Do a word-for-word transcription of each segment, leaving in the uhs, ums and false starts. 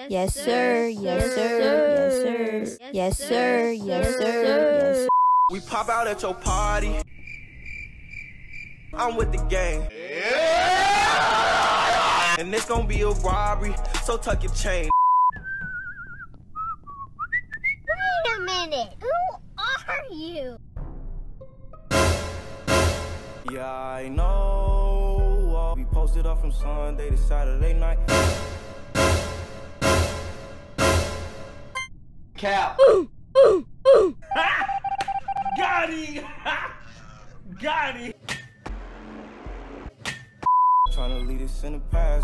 Yes sir, yes sir, yes sir, yes sir, yes sir, yes sir. We pop out at your party. I'm with the gang. Yeah! And it's gonna be a robbery, so tuck your chain. Wait a minute, who are you? Yeah, I know. Uh, we posted up from Sunday to Saturday night. Cap. Ooh, ooh, ooh. Got him. Got him. Trying to lead us in the past.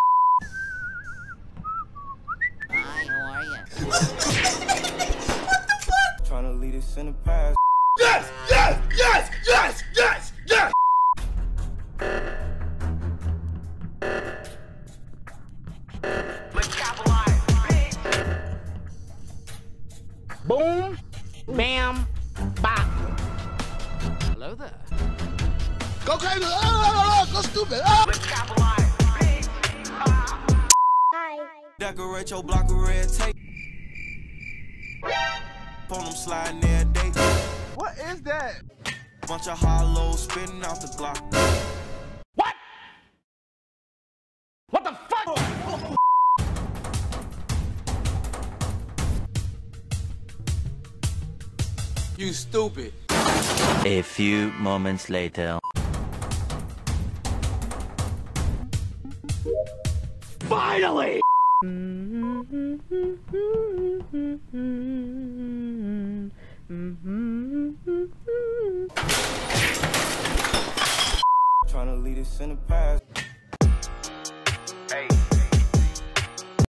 Hi, how are you? What the fuck? Trying to lead us in the past. Yes, yes, yes, yes, yes, yes. Boom, bam, bop. Hello there. Go crazy. Oh, oh, oh, go stupid. Oh. Hi. Decorate your block of red tape. On them sliding there day. What is that? Bunch of hollows spitting out the Glock. What? What the fuck? Oh, oh. You stupid. A few moments later. Finally!